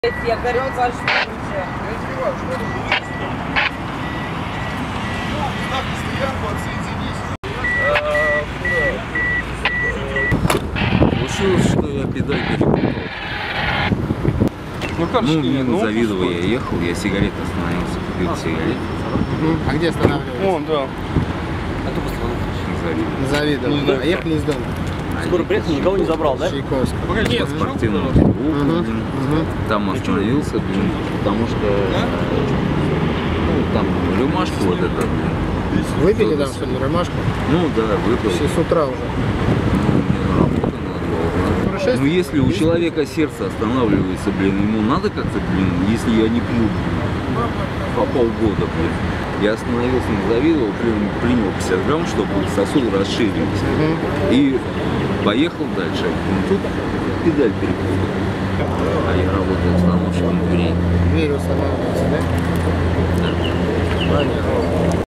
Я говорю, ваш уже. Получилось, что я педаль перепутал. Ну, завидово я ехал, я сигарет остановился, купил сигарет. А где останавливались? Вон, да. Завидово. А ехали из дома? Скоро приехал, никого не забрал, да? Чайковский. По спортивному кругу, там остановился, блин, потому что ну, там рюмашку вот это, блин. Выпили там, что ли, ромашку? Ну да, выпил. С утра уже. Ну, мне на работу надо было. Ну если у человека сердце останавливается, блин, ему надо как-то, блин, если я не пью, блин, по полгода, блин. Я остановился на Завидово, принял 50 грамм, чтобы сосуды расширились. И поехал дальше. Ну, тут педаль перепутал. А я работаю установщиком дверей. Дверь устанавливается, да? Понятно.